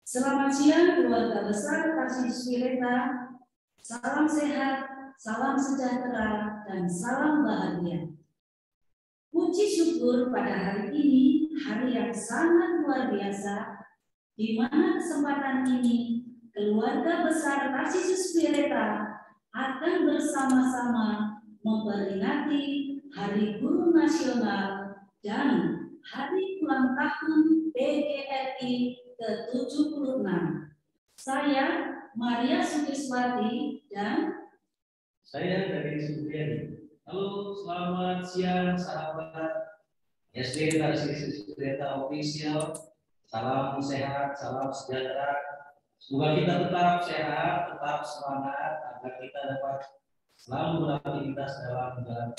Selamat siang keluarga besar Tarsius Wireta. Salam sehat, salam sejahtera, dan salam bahagia. Puji syukur pada hari ini, hari yang sangat luar biasa, di mana kesempatan ini keluarga besar Tarsius Wireta akan bersama-sama memperingati Hari Guru Nasional dan Hari Ulang Tahun PGRI ke-76. Saya Maria Sukiswati dan saya dari Supriyadi. Halo, selamat siang sahabat SD Tarsius Wireta Official. Salam sehat, salam sejahtera. Semoga kita tetap sehat, tetap semangat agar kita dapat selalu beraktivitas dalam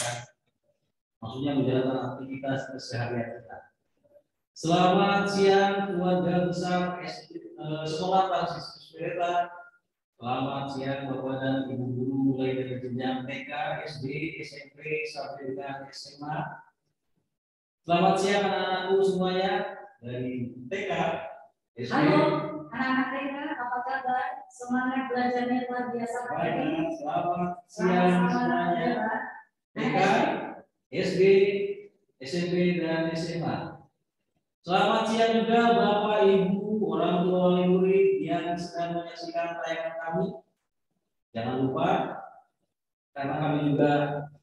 menjalankan aktivitas keseharian kita. Selamat siang keluarga besar Sekolah Tarsius Wireta. Selamat siang Bapak dan Ibu guru mulai dari jenjang TK, SD, SMP sampai dengan SMA. Selamat siang anak-anakku semuanya dari TK, SD. Halo anak-anak TK, apa kabar? Semangat belajarnya luar biasa Pak. Selamat siang semuanya TK, SD, SMP dan SMA. Selamat siang juga Bapak Ibu, orang tua wali murid yang sedang menyaksikan tayangan kami. Jangan lupa, karena kami juga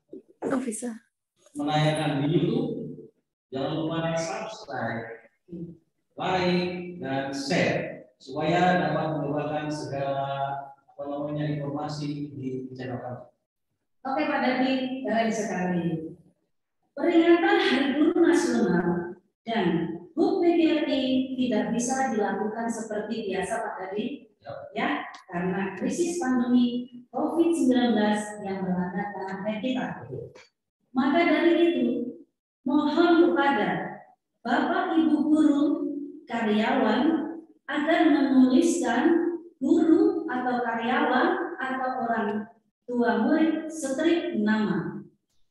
menayangkan di YouTube, jangan lupa subscribe, like, dan share supaya dapat mendapatkan segala informasi di channel kami. Oke Pak Dadi, keren sekali. Peringatan Hari Guru Nasional dan HUT PGRI tidak bisa dilakukan seperti biasa Pak Dadi, ya, karena krisis pandemi COVID-19 yang melanda tanah air kita. Maka dari itu, mohon kepada Bapak Ibu guru, karyawan agar menuliskan guru atau karyawan atau orang tua murid strip nama.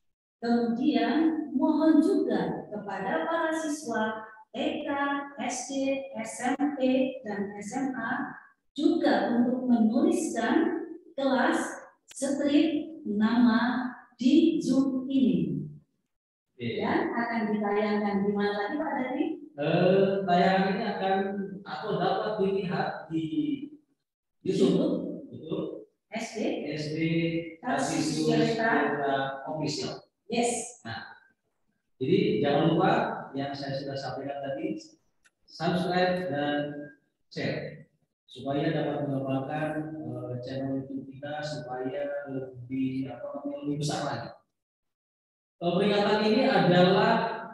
Kemudian mohon juga kepada para siswa TK, SD, SMP, dan SMA juga untuk menuliskan kelas strip nama di Zoom ini. Dan akan ditayangkan di mana lagi Pak Dadi? Tayangan ini akan atau dapat dilihat di YouTube, SD Tarsius Wireta Official. Yes. Nah, jadi jangan lupa yang saya sudah sampaikan tadi, subscribe dan share supaya dapat mengembangkan channel YouTube kita supaya lebih besar lagi. Peringatan ini adalah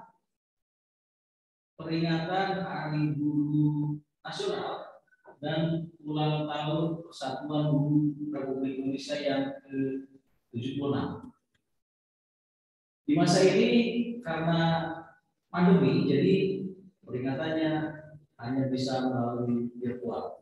peringatan Hari Guru Nasional dan ulang tahun Persatuan Guru Republik Indonesia yang ke-76. Di masa ini karena pandemi, jadi peringatannya hanya bisa melalui virtual.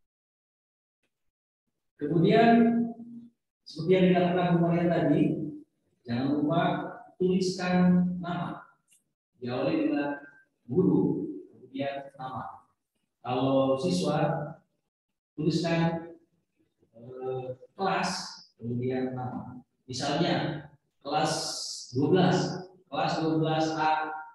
Kemudian seperti yang dikatakan Bu Maria tadi, jangan lupa tuliskan nama. Diawali dengan guru, kemudian nama. Kalau siswa, tuliskan kelas, kemudian nama. Misalnya kelas 12A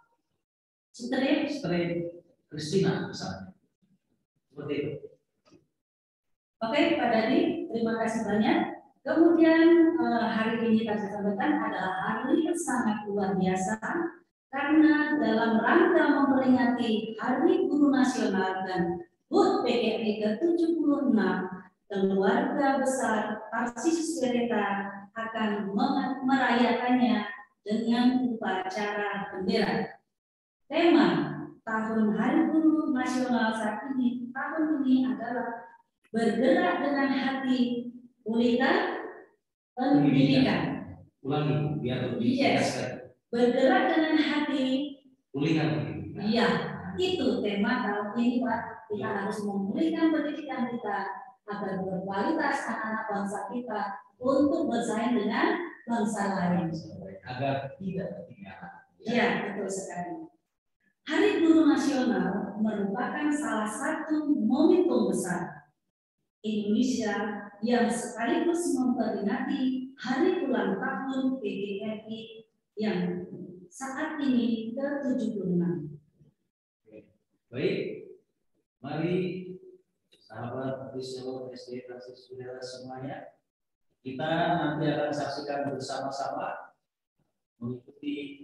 strip Kristina misalnya. Seperti itu. Oke Pak Dadi, terima kasih banyak. Kemudian hari ini saya sampaikan adalah hari yang sangat luar biasa karena dalam rangka memperingati Hari Guru Nasional dan HUT PGRI ke-76, keluarga besar Tarsius Wireta akan merayakannya dengan upacara bendera. Tema tahun Hari Guru Nasional saat ini, tahun ini adalah bergerak dengan hati, pulihkan pendidikan. Ulangi biar lebih jelas. Bergerak dengan hati, pulihkan pendidikan. Iya, itu tema tahun ini Pak. Kita harus memulihkan pendidikan kita agar berkualitas anak-anak bangsa kita untuk bersaing dengan bangsa lain. Agar tidak ketinggalan. Iya, betul sekali. Hari Guru Nasional merupakan salah satu momentum besar Indonesia yang sekaligus memperingati hari ulang tahun PGRI yang saat ini ke-76. Baik, mari sahabat Visual SD Francis Saudara semuanya, kita nanti akan saksikan bersama-sama mengikuti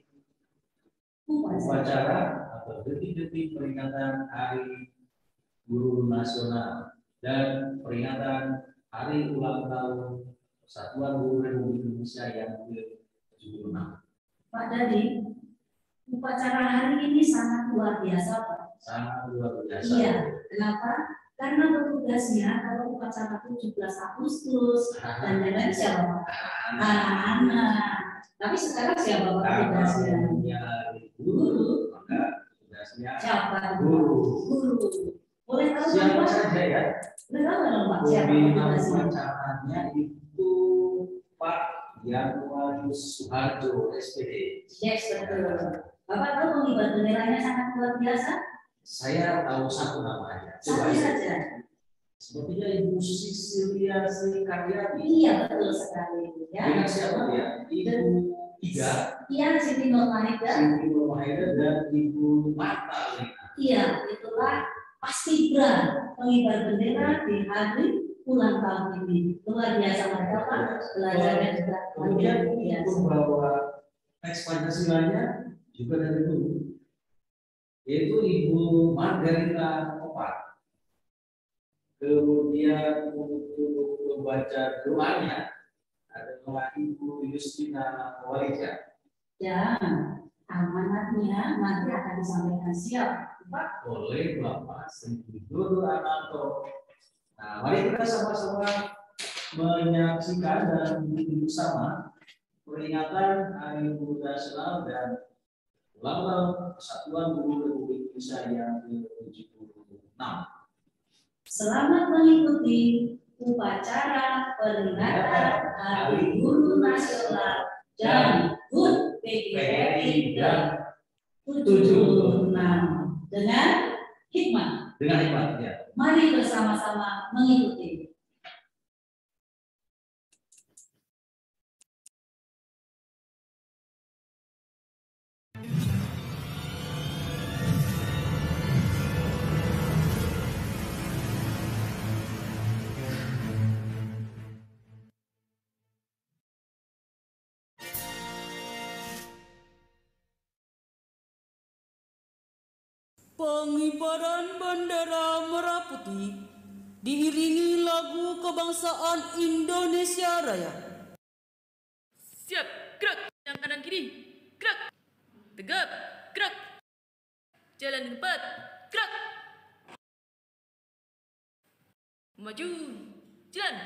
upacara atau detik-detik peringatan Hari Guru Nasional dan peringatan Hari Ulang Tahun Persatuan Guru Republik Indonesia yang ke-76. Pak Dadi, upacara hari ini sangat luar biasa, Pak. Sangat luar biasa. Iya, kenapa? Karena petugasnya kalau upacara 17 Agustus dan lain-lain siapa, Pak? Anak-anak. Tapi sekarang siapa Pak petugasnya? Guru. Maka tugasnya Siapa? guru. Guru. Boleh tahu Siapa Pak? saja ya? Boleh tahu nggak Pak? Siapa Pembina petugasnya? upacaranya itu Pak Yanwalus Suharjo SPD. Yes, betul. Bapak tahu pengibar benderanya sangat luar biasa? Saya tahu satu namanya. Satu saja. Sepertinya Ibu Sisilia Srikaryati. Iya, betul sekali. Ya. Dengan siapa ya? Ibu Ida, Iya, Siti Nurmaida. Siti Nurmaida dan Ibu Marta. Iya, itulah paskibra pengibar bendera di hari ulang tahun ini. Luar biasa mereka Pak. Belajarnya juga Kemudian luar biasa. membawa teks Pancasilanya juga dari dulu, yaitu Ibu Margarita Opat. Kemudian untuk membaca doanya adalah Ibu Justina Walija. Ya, amanatnya nanti akan disampaikan siap Pak. Oleh Bapak Sri Dodo Ananto. Nah, mari kita sama-sama menyaksikan dan mengikuti bersama peringatan Hari Guru Nasional dan ulang tahun Persatuan Guru Republik Indonesia yang ke-76. Selamat mengikuti upacara peringatan Hari Guru Nasional dan HUT PGRI dan 76 dengan hikmat. Dengan hikmat, ya. Mari bersama-sama mengikuti. Pengibaran bendera merah putih diiringi lagu kebangsaan Indonesia Raya. Siap, gerak. Yang kanan kiri, gerak. Tegap, gerak. Jalan di tempat, gerak. Maju, jalan.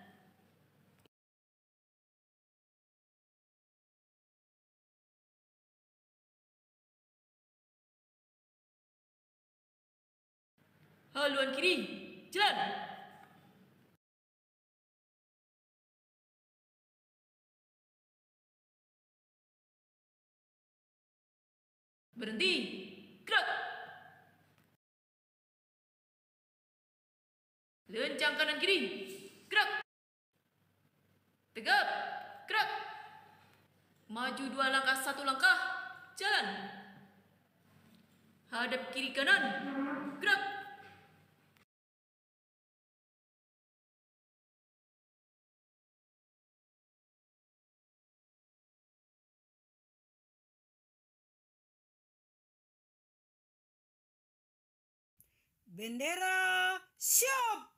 Haluan kiri, jalan. Berhenti, gerak. Lencang kanan kiri, gerak. Tegap, gerak. Maju 2 langkah, 1 langkah, jalan. Hadap kiri kanan, gerak. Bendera siap.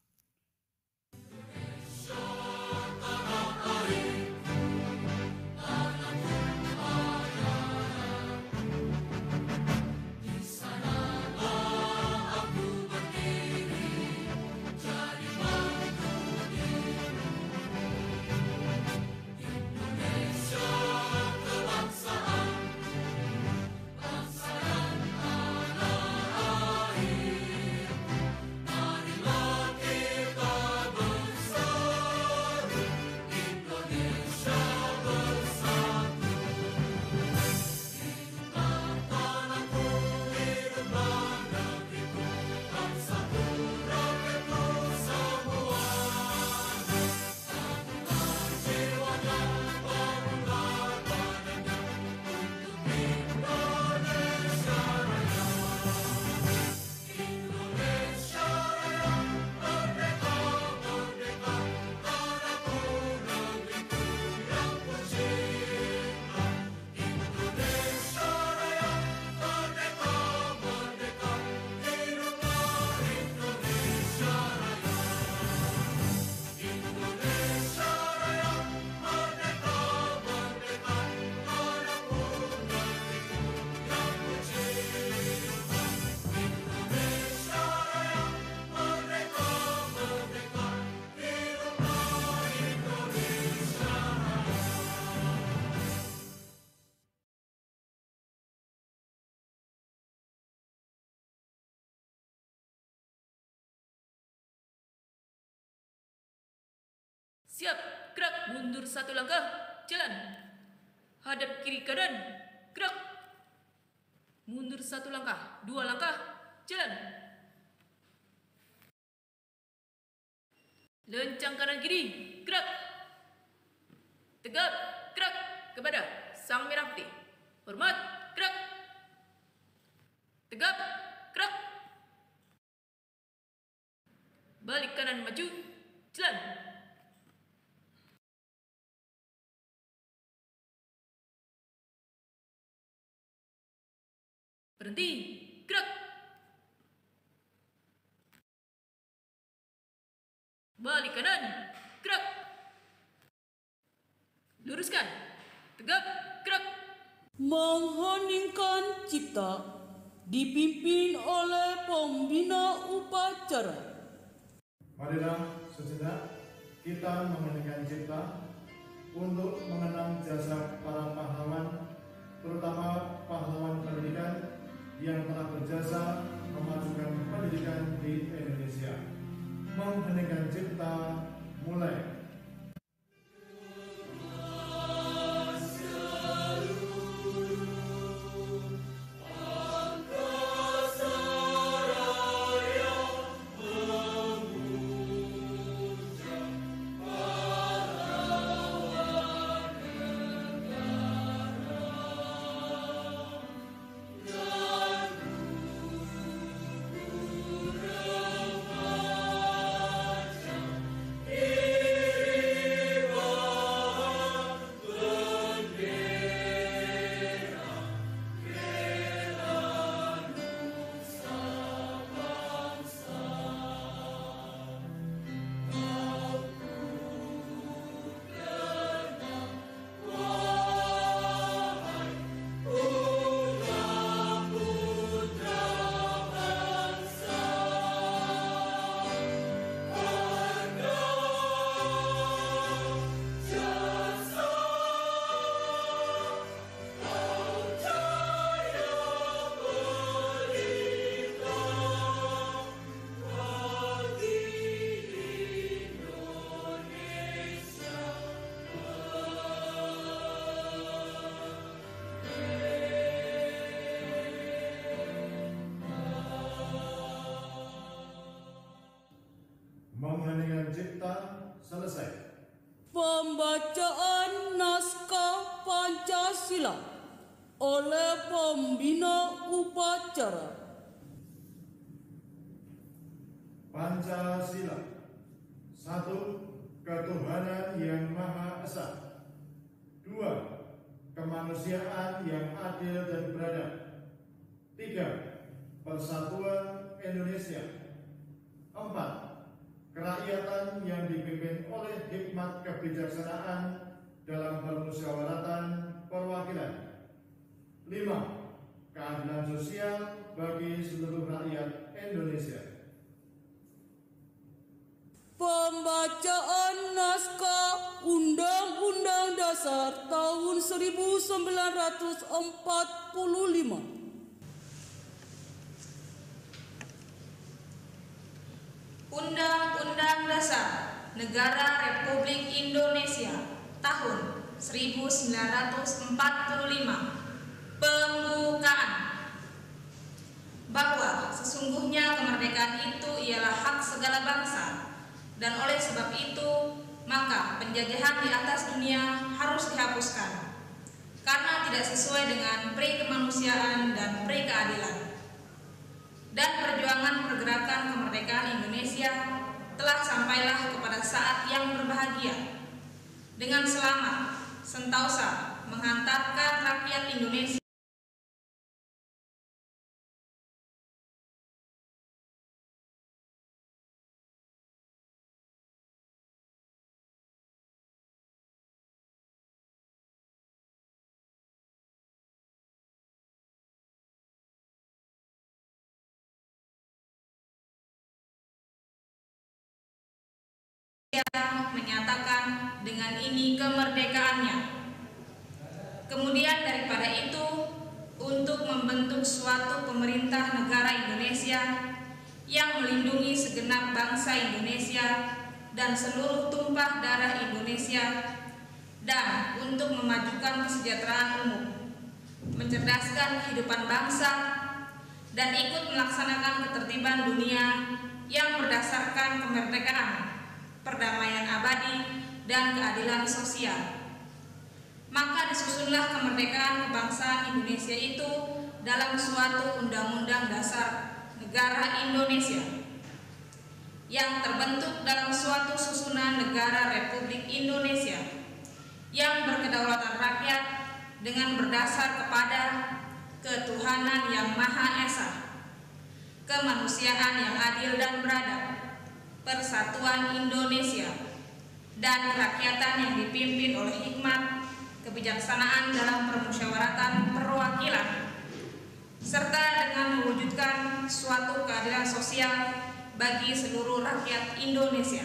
Marilah Siap, gerak, mundur 1 langkah, jalan. Hadap kiri kanan, gerak. Mundur 1 langkah, 2 langkah, jalan. Lencang kanan kiri, gerak. Tegap, gerak kepada sang merah putih. Hormat, gerak. Tegap, gerak. Balik kanan maju, jalan. Berhenti, gerak. Balik kanan, gerak. Luruskan, tegap, gerak. Mengheningkan cipta dipimpin oleh pembina upacara. Marilah sejenak kita mengheningkan cipta untuk mengenang jasa para pahlawan, terutama pahlawan pendidikan yang telah berjasa memajukan pendidikan di Indonesia. Mengheningkan cipta mulai. Mengheningkan cipta selesai. Pembacaan naskah Pancasila oleh pembina upacara. Pancasila. 1. Ketuhanan yang Maha Esa. 2. Kemanusiaan yang adil dan beradab. 3. Persatuan Indonesia. 4. Kerakyatan yang dipimpin oleh hikmat kebijaksanaan dalam permusyawaratan perwakilan. 5. Keadilan sosial bagi seluruh rakyat Indonesia. Pembacaan naskah Undang-Undang Dasar tahun 1945. Undang-Undang Dasar Negara Republik Indonesia tahun 1945. Pembukaan. Bahwa sesungguhnya kemerdekaan itu ialah hak segala bangsa, dan oleh sebab itu maka penjajahan di atas dunia harus dihapuskan karena tidak sesuai dengan pri kemanusiaan dan pri keadilan. Dan perjuangan pergerakan kemerdekaan Indonesia telah sampailah kepada saat yang berbahagia, dengan selamat sentosa menghantarkan rakyat Indonesia menyatakan dengan ini kemerdekaannya. Kemudian daripada itu, untuk membentuk suatu pemerintah negara Indonesia yang melindungi segenap bangsa Indonesia dan seluruh tumpah darah Indonesia, dan untuk memajukan kesejahteraan umum, mencerdaskan kehidupan bangsa, dan ikut melaksanakan ketertiban dunia yang berdasarkan kemerdekaan, perdamaian abadi, dan keadilan sosial. Maka disusunlah kemerdekaan kebangsaan Indonesia itu dalam suatu Undang-Undang Dasar Negara Indonesia yang terbentuk dalam suatu susunan negara Republik Indonesia yang berkedaulatan rakyat dengan berdasar kepada ketuhanan yang Maha Esa, kemanusiaan yang adil dan beradab, persatuan Indonesia, dan kerakyatan yang dipimpin oleh hikmat, kebijaksanaan dalam permusyawaratan perwakilan, serta dengan mewujudkan suatu keadilan sosial bagi seluruh rakyat Indonesia.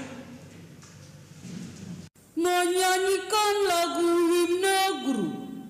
Menyanyikan lagu himne guru.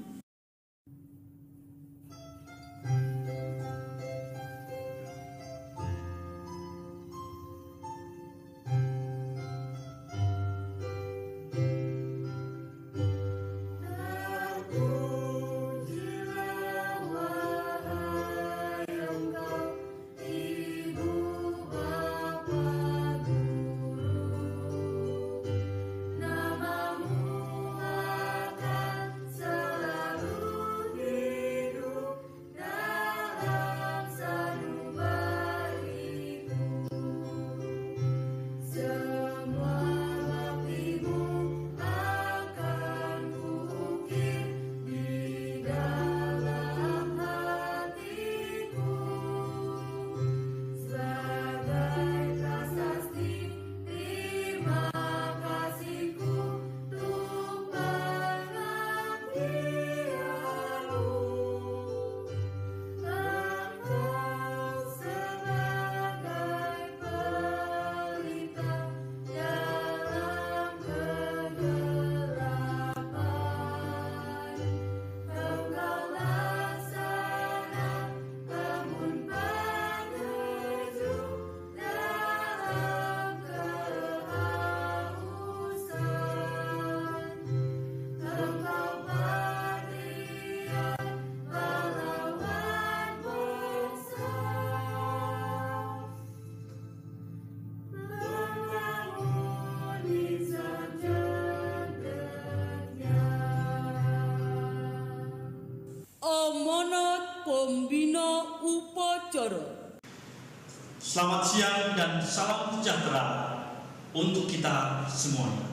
Amanat Pembina Upacara. Selamat siang dan salam sejahtera untuk kita semuanya.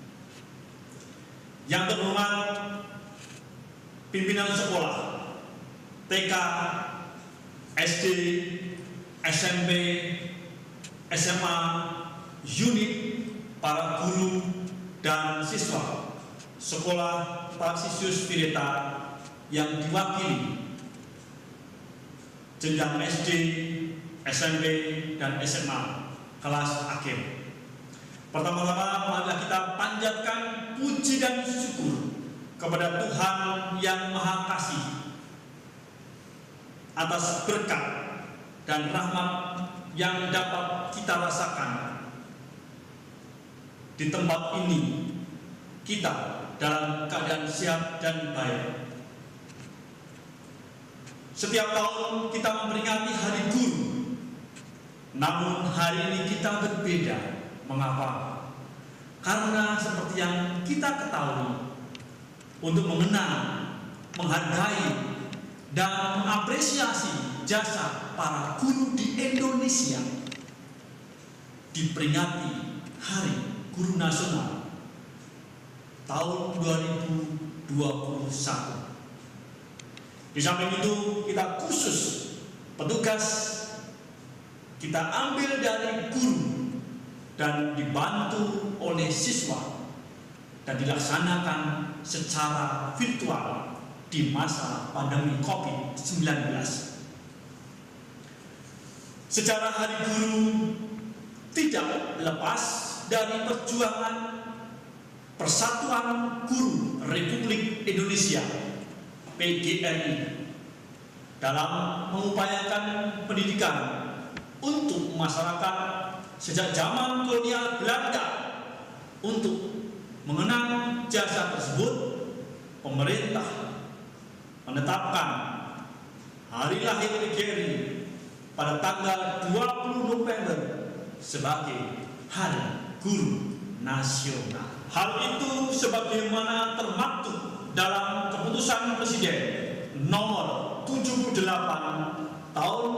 Yang terhormat pimpinan sekolah TK, SD, SMP, SMA, unit, para guru dan siswa sekolah Tarsisius Pireta yang diwakili jenjang SD, SMP, dan SMA kelas akhir. Pertama-tama marilah kita panjatkan puji dan syukur kepada Tuhan yang Maha Kasih atas berkat dan rahmat yang dapat kita rasakan di tempat ini, kita dalam keadaan sehat dan baik. Setiap tahun kita memperingati Hari Guru, namun hari ini kita berbeda. Mengapa? Karena seperti yang kita ketahui, untuk mengenang, menghargai, dan mengapresiasi jasa para guru di Indonesia, diperingati Hari Guru Nasional tahun 2021. Di samping itu kita khusus petugas kita ambil dari guru dan dibantu oleh siswa dan dilaksanakan secara virtual di masa pandemi COVID-19. Sejarah Hari Guru tidak lepas dari perjuangan Persatuan Guru Republik Indonesia PGRI dalam mengupayakan pendidikan untuk masyarakat sejak zaman kolonial Belanda Untuk mengenang jasa tersebut, pemerintah menetapkan hari lahir PGRI pada tanggal 20 November sebagai Hari Guru Nasional. Hal itu sebagaimana termaktub dalam keputusan Presiden nomor 78 tahun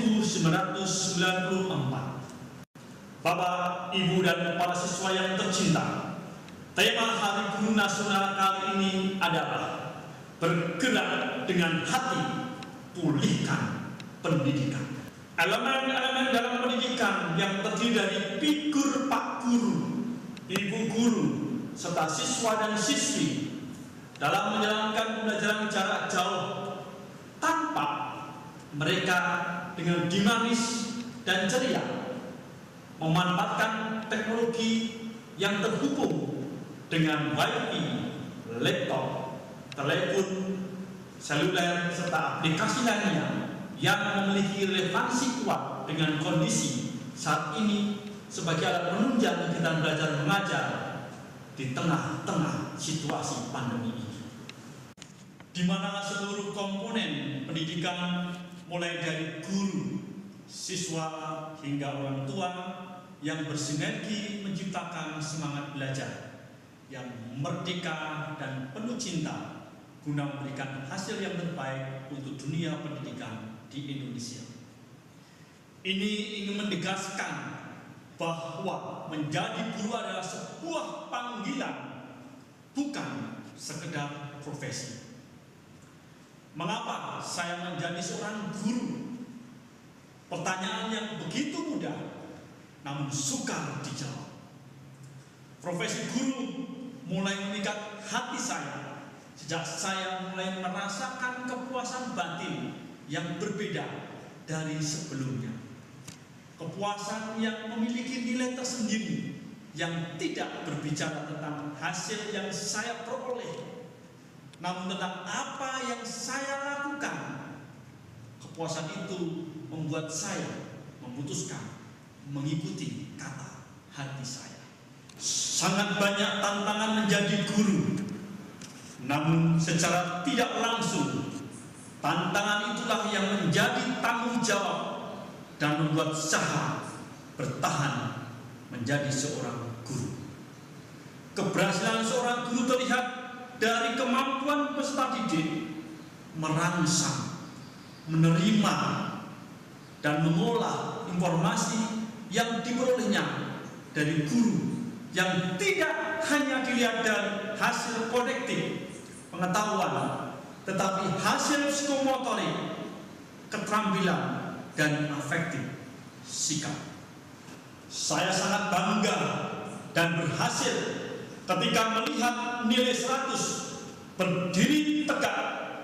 1994. Bapak, Ibu, dan para siswa yang tercinta, tema Hari Guru Nasional kali ini adalah bergerak dengan hati, pulihkan pendidikan. Elemen-elemen dalam pendidikan yang terdiri dari figur Pak Guru, Ibu Guru, serta siswa dan siswi dalam menjalankan pembelajaran jarak jauh tanpa mereka dengan dinamis dan ceria memanfaatkan teknologi yang terhubung dengan WiFi, laptop, telepon seluler, serta aplikasi lainnya yang memiliki relevansi kuat dengan kondisi saat ini sebagai alat penunjang kegiatan belajar mengajar di tengah-tengah situasi pandemi ini, di mana seluruh komponen pendidikan mulai dari guru, siswa, hingga orang tua yang bersinergi menciptakan semangat belajar yang merdeka dan penuh cinta guna memberikan hasil yang terbaik untuk dunia pendidikan di Indonesia. Ini ingin menegaskan bahwa menjadi guru adalah sebuah panggilan, bukan sekedar profesi. Mengapa saya menjadi seorang guru? Pertanyaan yang begitu mudah, namun sukar dijawab. Profesi guru mulai memikat hati saya sejak saya mulai merasakan kepuasan batin yang berbeda dari sebelumnya. Kepuasan yang memiliki nilai tersendiri yang tidak berbicara tentang hasil yang saya peroleh, namun tentang apa yang saya lakukan. Kepuasan itu membuat saya memutuskan mengikuti kata hati saya. Sangat banyak tantangan menjadi guru, namun secara tidak langsung tantangan itulah yang menjadi tanggung jawab dan membuat saya bertahan menjadi seorang guru. Keberhasilan seorang guru terlihat dari kemampuan peserta didik merangsang, menerima, dan mengolah informasi yang diperolehnya dari guru yang tidak hanya dilihat dari hasil kognitif pengetahuan, tetapi hasil psikomotorik, keterampilan, dan afektif sikap. Saya sangat bangga dan berhasil ketika melihat nilai 100 berdiri tegak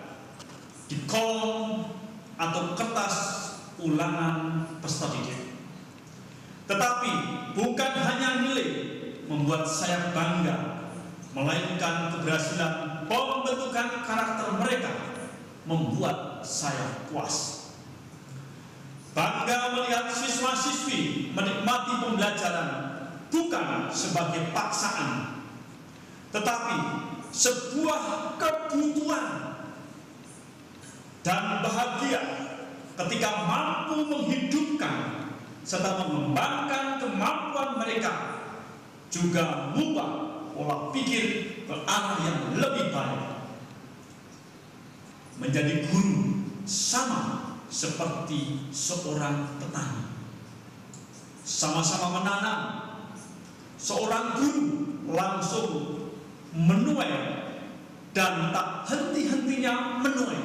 di kolom atau kertas ulangan peserta didik. Tetapi bukan hanya nilai membuat saya bangga, melainkan keberhasilan pembentukan karakter mereka membuat saya puas. Bangga melihat siswa-siswi menikmati pembelajaran bukan sebagai paksaan, tetapi sebuah kebutuhan, dan bahagia ketika mampu menghidupkan serta mengembangkan kemampuan mereka, juga mengubah pola pikir ke arah yang lebih baik. Menjadi guru sama seperti seorang petani, sama-sama menanam. Seorang guru langsung menuai dan tak henti-hentinya menuai.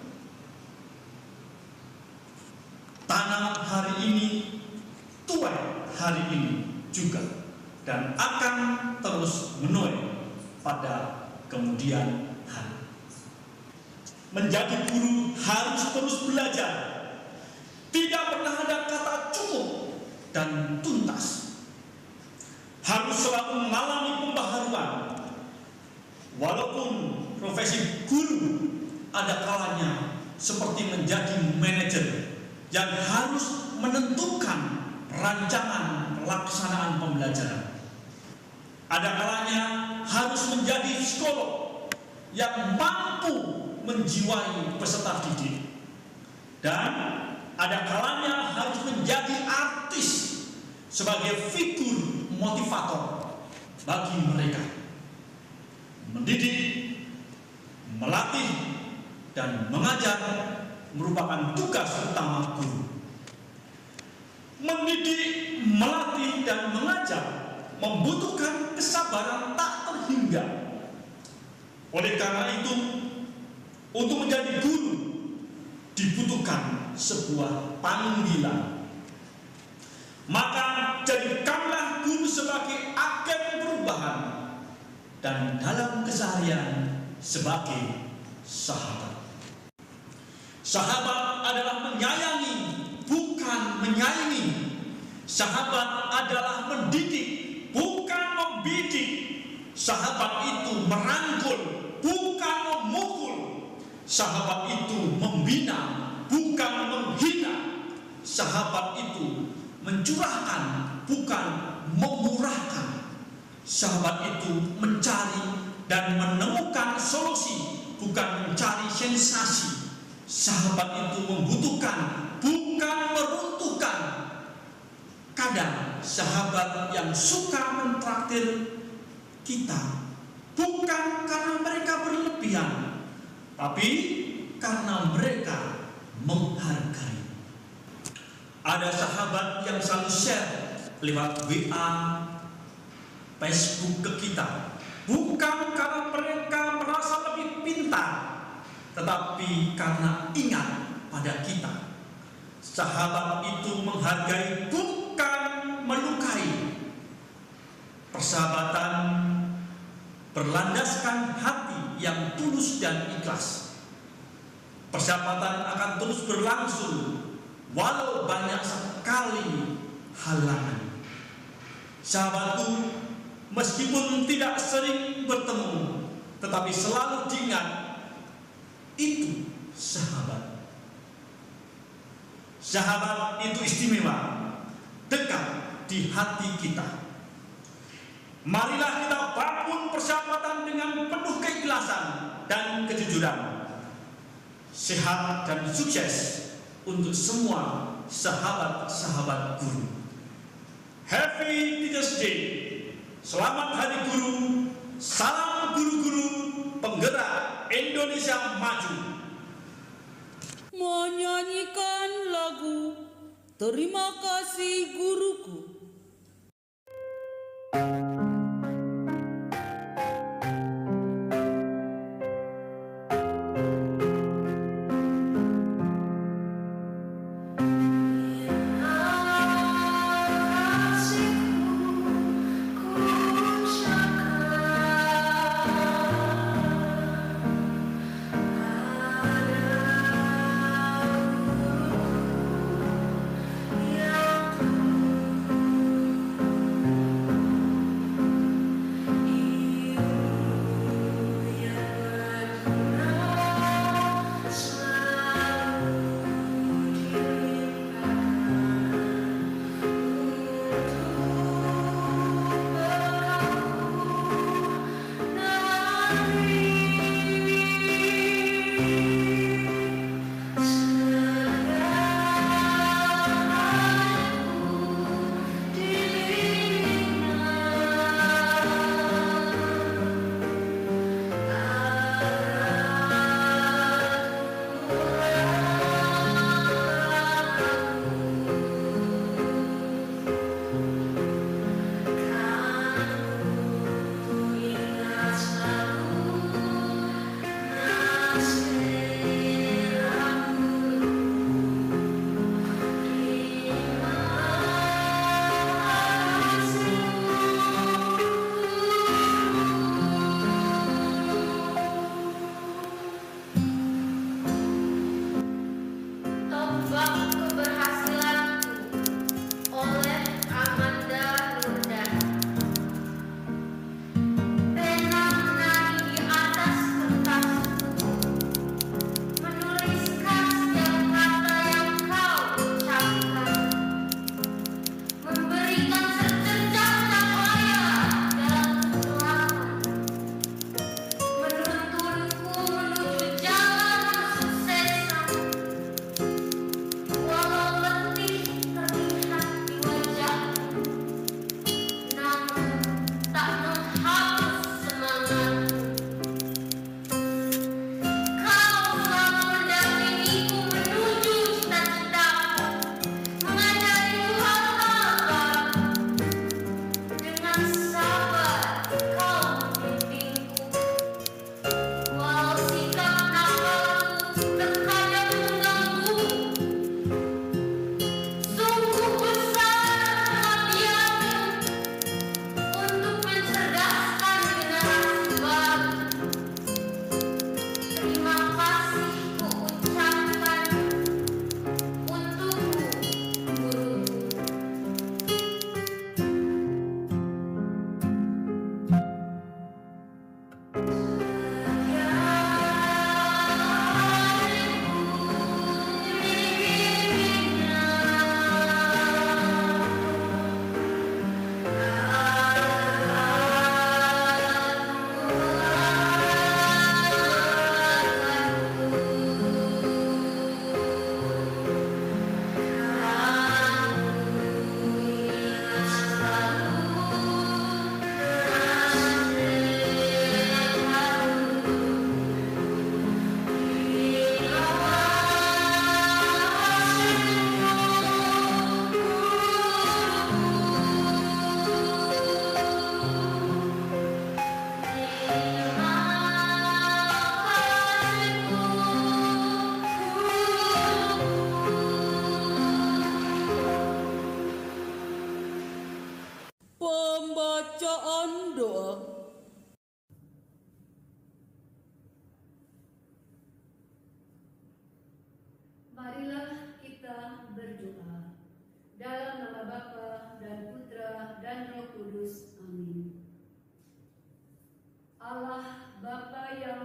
Tanam hari ini, tuai hari ini juga, dan akan terus menuai pada kemudian hari. Menjadi guru harus terus belajar. Tidak pernah ada kata cukup dan tuntas. Harus selalu mengalami pembaharuan. Walaupun profesi guru ada kalanya seperti menjadi manajer yang harus menentukan rancangan pelaksanaan pembelajaran. Ada kalanya harus menjadi psikolog yang mampu menjiwai peserta didik. Dan ada kalanya harus menjadi artis sebagai figur motivator bagi mereka. Mendidik, melatih, dan mengajar merupakan tugas utama guru. Mendidik, melatih, dan mengajar membutuhkan kesabaran tak terhingga. Oleh karena itu, untuk menjadi guru dibutuhkan sebuah panggilan. Maka jadikanlah guru sebagai agen perubahan dan dalam keseharian sebagai sahabat. Sahabat adalah menyayangi, bukan menyaingi. Sahabat adalah mendidik, bukan membidik. Sahabat itu merangkul, bukan memukul. Sahabat itu membina, bukan menghina. Sahabat itu mencurahkan, bukan memurahkan. Sahabat itu mencari dan menemukan solusi, bukan mencari sensasi. Sahabat itu membutuhkan, bukan meruntuhkan. Kadang sahabat yang suka mentraktir kita bukan karena mereka berlebihan, tapi karena mereka menghargai. Ada sahabat yang selalu share lewat WA, Facebook ke kita, bukan karena mereka merasa lebih pintar, tetapi karena ingat pada kita. Sahabat itu menghargai, bukan melukai. Persahabatan berlandaskan hati yang tulus dan ikhlas. Persahabatan akan terus berlangsung walau banyak sekali halangan. Sahabatku, meskipun tidak sering bertemu, tetapi selalu diingat, itu sahabat. Sahabat itu istimewa, dekat di hati kita. Marilah kita bangun persahabatan dengan penuh keikhlasan dan kejujuran. Sehat dan sukses untuk semua sahabat-sahabat guru. Happy Teachers Day. Selamat Hari Guru. Salam guru-guru penggerak Indonesia Maju. Menyanyikan lagu Terima Kasih Guruku. Yang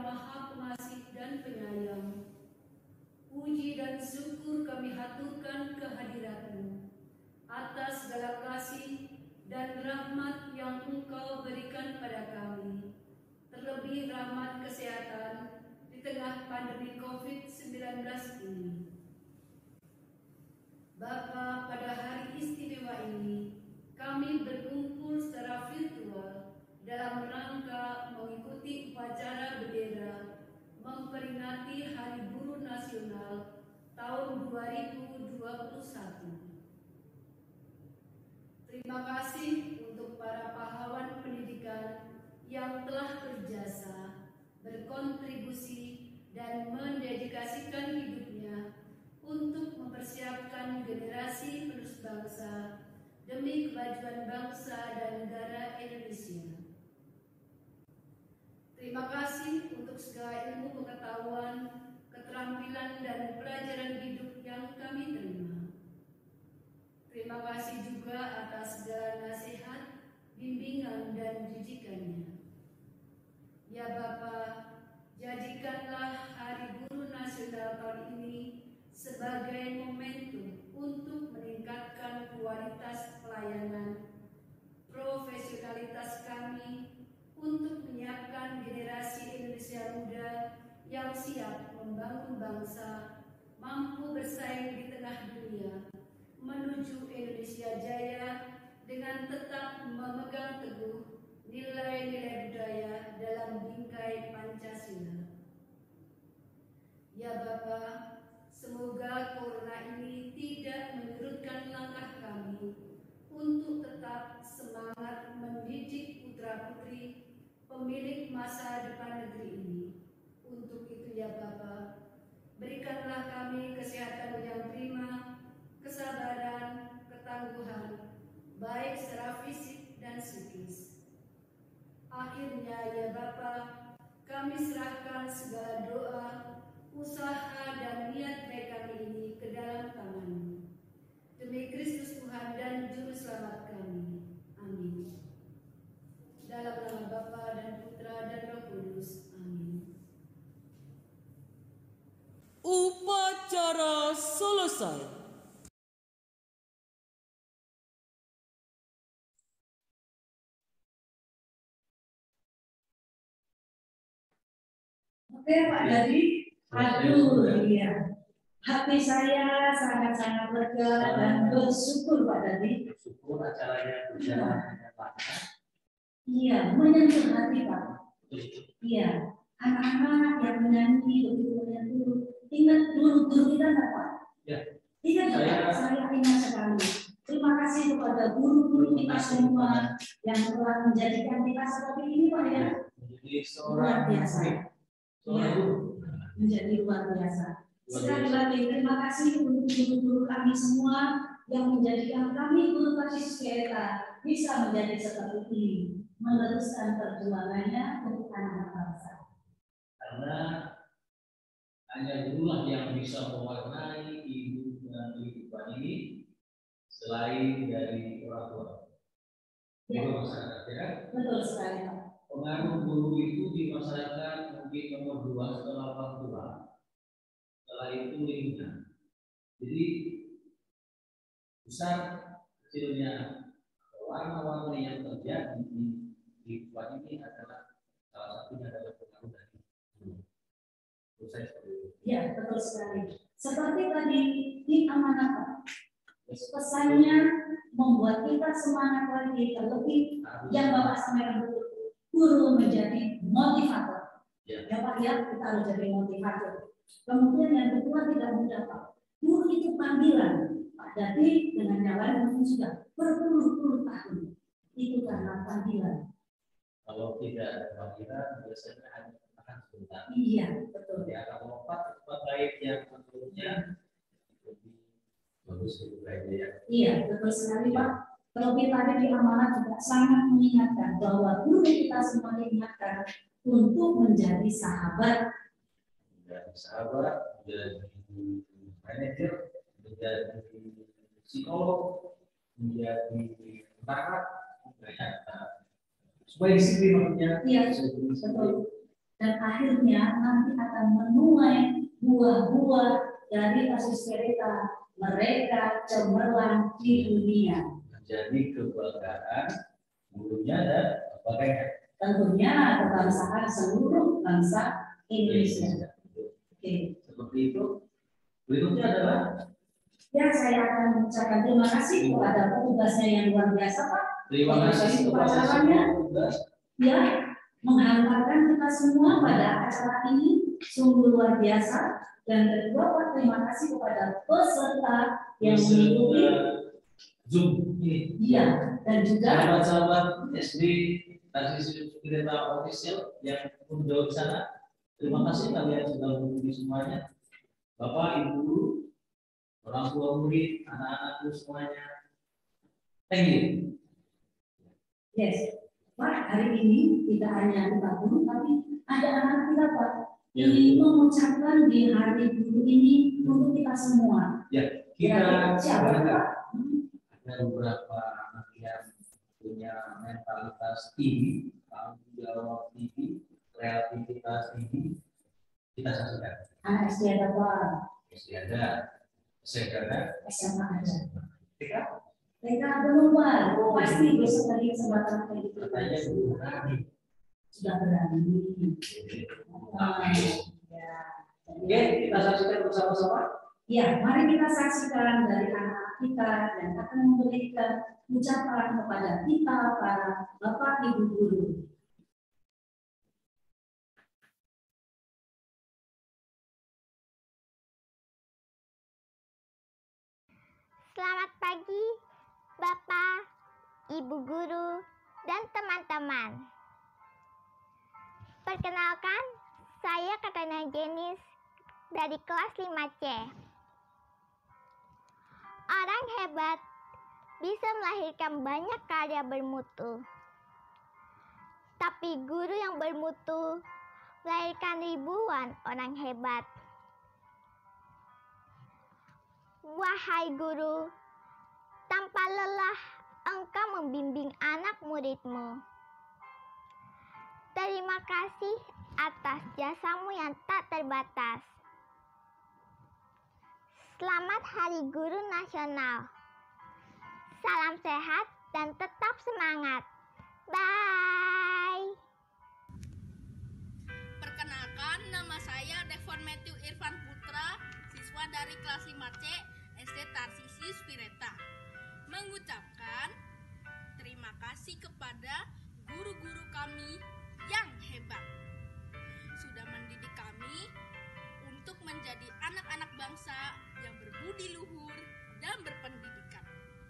Maha Pengasih dan Penyayang, puji dan syukur kami haturkan kehadirat-Mu atas segala kasih dan rahmat yang Engkau berikan pada kami, terlebih rahmat kesehatan di tengah pandemi COVID-19 ini. Bapa, pada hari istimewa ini, kami berkumpul secara virtual dalam rangka mengikuti upacara bendera memperingati Hari Buruh Nasional tahun 2021. Terima kasih untuk para pahlawan pendidikan yang telah berjasa, berkontribusi, dan mendedikasikan hidupnya untuk mempersiapkan generasi penerus bangsa demi kemajuan bangsa dan negara Indonesia. Terima kasih untuk segala ilmu pengetahuan, keterampilan, dan pelajaran hidup yang kami terima. Terima kasih juga atas segala nasihat, bimbingan, dan didikannya. Ya Bapa, jadikanlah Hari Buruh Nasional tahun ini sebagai momentum untuk meningkatkan kualitas pelayanan, profesionalitas kami, untuk menyiapkan generasi Indonesia muda yang siap membangun bangsa, mampu bersaing di tengah dunia, menuju Indonesia jaya dengan tetap memegang teguh nilai-nilai budaya dalam bingkai Pancasila. Ya Bapa, semoga corona ini tidak menyurutkan langkah kami untuk tetap semangat mendidik putra-putri pemilik masa depan negeri ini. Untuk itu ya Bapa, berikanlah kami kesehatan yang prima, kesabaran, ketangguhan, baik secara fisik dan psikis. Akhirnya ya Bapa, kami serahkan segala doa, usaha, dan niat baik kami ini ke dalam tangan-Mu. Demi Kristus Tuhan dan Juru Selamat kami. Amin. Dalam nama Bapa dan Putra dan Roh Kudus. Amin. Upacara selesai. Oke Pak Dadi, aduh iya. Hati saya sangat-sangat lega dan bersyukur Pak Dadi. Bersyukur acaranya berjalan dengan lancar. Iya, menyentuh hati Pak. Iya, anak-anak yang menyanyi begitu menyentuh. Ingat guru-guru kita nggak Pak? Ya. Ingat Pak, saya ingat sekali. Terima kasih kepada guru-guru kita semua yang telah menjadikan kita seperti ini Pak ya. Menjadi seorang biasa. Iya, menjadi luar biasa. Sekali lagi terima kasih untuk guru-guru kami semua yang menjadikan kami guru Yesus kita bisa menjadi seperti ini, meneruskan perjuangannya untuk anak bangsa. Karena hanya gurulah yang bisa mewarnai hidup dan kehidupan ini selain dari orang tua. Ya. Masyarakat, ya. Betul sekali Pak. Pengaruh guru itu di masyarakat mungkin nomor 2 setelah orang tua. Setelah itu lingkungan. Jadi besar kecilnya warna-warni yang terjadi di kehidupan ini adalah salah satunya adalah pengaruh dari guru. Ya betul sekali. Seperti tadi di amanat pesannya membuat kita semangat lagi, terlebih yang Bapak sampaikan betul. Guru menjadi motivator. Ya Pak ya, kita harus jadi motivator. Kemudian yang kedua tidak mudah Pak. Guru itu panggilan. Pak Dadi dengan jalan mungkin sudah berpuluh-puluh tahun. Itu karena panggilan. Kalau tidak ada panggilan biasanya hanya akan sebentar. Iya betul. Dia akan melompat ke tempat lain yang menurutnya lebih bagus lebih baik ya. Iya betul sekali Pak. Terlebih tadi di amanat juga sangat mengingatkan bahwa guru kita semua diingatkan untuk menjadi sahabat, menjadi manajer, menjadi psikolog, menjadi tentara, supaya disiplin maksudnya. Iya betul. dan akhirnya nanti akan menuai buah-buah dari kasih setia mereka cemerlang di dunia. Menjadi kebanggaan gurunya dan sebagainya. Tentunya kebangsaan seluruh bangsa Indonesia. Oke. Seperti itu. Berikutnya adalah Ya, saya akan mengucapkan terima kasih kepada petugasnya yang luar biasa, Pak. terima kasih kepada Upacaranya, semua petugas. ya, menghantarkan kita semua pada acara ini sungguh luar biasa. Dan kedua, Pak, terima kasih kepada peserta yang mengikuti Zoom ini. Iya, dan juga Sahabat-sahabat SD Tarsius Spirita Official yang jauh di sana. Terima kasih kalian sudah mengikuti semuanya. Bapak, Ibu, orang tua murid, anak-anakku semuanya. Thank you. yes, Pak, hari ini tidak hanya kita guru, tapi ada anak kita, Pak, Ya. ingin mengucapkan di hari guru ini untuk kita semua. Ya, Kira-kira kita siapa, Pak? ada beberapa anak yang punya mentalitas tinggi, tanggung jawab tinggi, kreativitas tinggi. Kita saksikan. Anak SD ada, Pak. SD ada, SMP ada, SMA ada. TK Mereka belum, Pak. Pasti besok lagi kesempatan kayak gitu. katanya belum berani. Sudah berani. Ya. Oke, kita saksikan bersama-sama. Ya, mari kita saksikan dari anak kita dan akan memberikan ucapan kepada kita para Bapak Ibu guru. Selamat pagi, Bapak, Ibu guru, dan teman-teman. Perkenalkan, saya Katrina Jenis dari kelas 5C. Orang hebat bisa melahirkan banyak karya bermutu. Tapi guru yang bermutu melahirkan ribuan orang hebat. Wahai guru, tanpa lelah engkau membimbing anak muridmu. Terima kasih atas jasamu yang tak terbatas. Selamat Hari Guru Nasional. Salam sehat dan tetap semangat. Bye. Perkenalkan, nama saya Devon Matthew Irfan Putra, siswa dari kelas 5C SD Tarsius Spirita. Mengucapkan terima kasih kepada guru-guru kami yang hebat. Sudah mendidik kami untuk menjadi anak-anak bangsa yang berbudi luhur dan berpendidikan.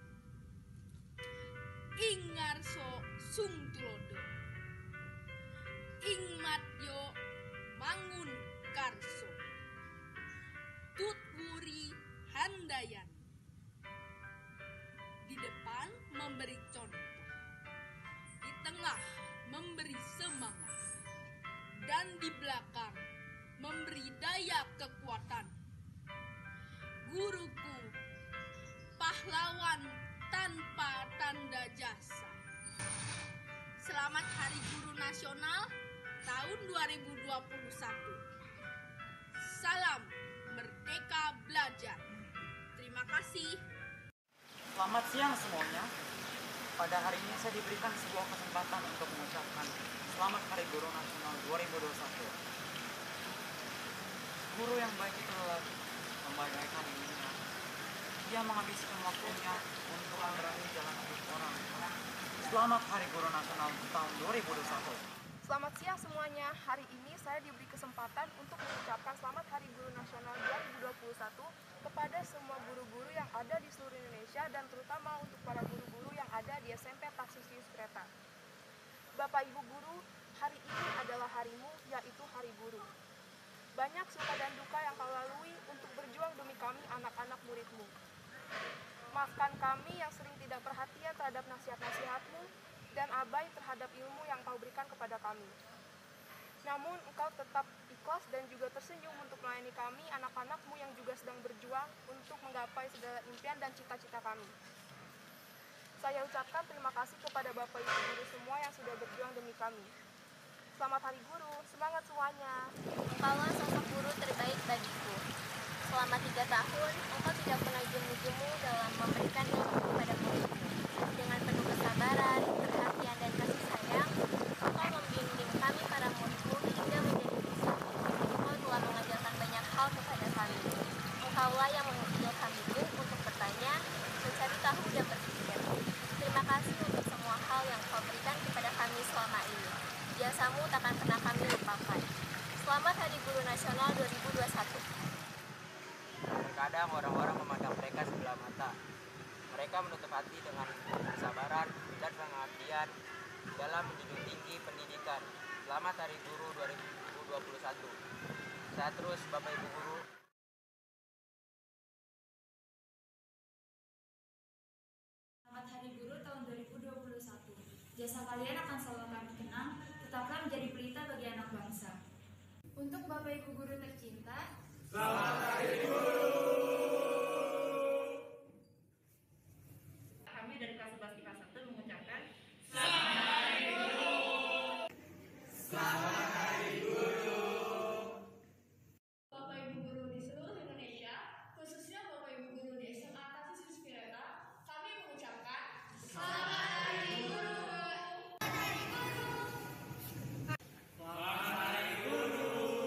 Ingarso sung tulodo, ingmatyo mangun karso, tutwuri handayan. Di depan memberi contoh, di tengah memberi semangat, dan di belakang memberi daya kekuatan. Guruku, pahlawan tanpa tanda jasa. Selamat Hari Guru Nasional tahun 2021. Salam Merdeka Belajar. Terima kasih. Selamat siang semuanya. Pada hari ini saya diberikan sebuah kesempatan untuk mengucapkan Selamat Hari Guru Nasional 2021. Guru yang baik itu adalah membagaikan dirinya. Dia menghabiskan waktunya untuk menerangi jalan hidup orang. Selamat Hari Guru Nasional tahun 2021. Selamat siang semuanya. Hari ini saya diberi kesempatan untuk mengucapkan Selamat Hari Guru Nasional 2021 kepada semua guru-guru yang ada di seluruh Indonesia dan terutama untuk para guru-guru yang ada di SMP Tarsius Spirita. Bapak Ibu guru, hari ini adalah harimu, yaitu Hari Guru. Banyak suka dan duka yang kau lalui untuk berjuang demi kami anak-anak muridmu. Maafkan kami yang sering tidak perhatian terhadap nasihat-nasihatmu dan abai terhadap ilmu yang kau berikan kepada kami. Namun engkau tetap ikhlas dan juga tersenyum untuk melayani kami, anak-anakmu yang juga sedang berjuang untuk menggapai segala impian dan cita-cita kami. Saya ucapkan terima kasih kepada Bapak Ibu guru semua yang sudah berjuang demi kami. Selamat Hari Guru, semangat semuanya. Engkaulah sosok guru terbaik bagiku. Selama 3 tahun, engkau tidak pernah jemu-jemu dalam memberikan ilmu kepada muridmu. Dengan penuh kesabaran, perhatian, dan kasih sayang, engkau membimbing kami para muridmu hingga menjadi bisa. Engkau telah mengajarkan banyak hal kepada kami. Engkaulah yang mengilhamiku untuk bertanya, mencari tahu, dan berpikir. Terima kasih untuk semua hal yang kau berikan kepada kami selama ini. Jasamu takkan pernah kami lupakan. Selamat Hari Guru Nasional 2021. Terkadang orang-orang memandang mereka sebelah mata. Mereka menutup hati dengan kesabaran dan pengabdian dalam menjunjung tinggi pendidikan. Selamat Hari Guru 2021. Sehat terus Bapak Ibu Guru. Selamat Hari Guru tahun 2021. Jasa kalian akan selalu kami kenang, tetaplah menjadi pelita bagi anak bangsa. Untuk Bapak Ibu Guru tercinta, Selamat Hari Guru. Kami dari kelas 11 IPA 1 mengucapkan Selamat Hari Guru. Selamat Hari Guru. Bapak Ibu Guru di seluruh Indonesia, khususnya Bapak Ibu Guru di SMA Tarsius Pireta, kami mengucapkan Selamat Hari Guru. Selamat Hari Guru.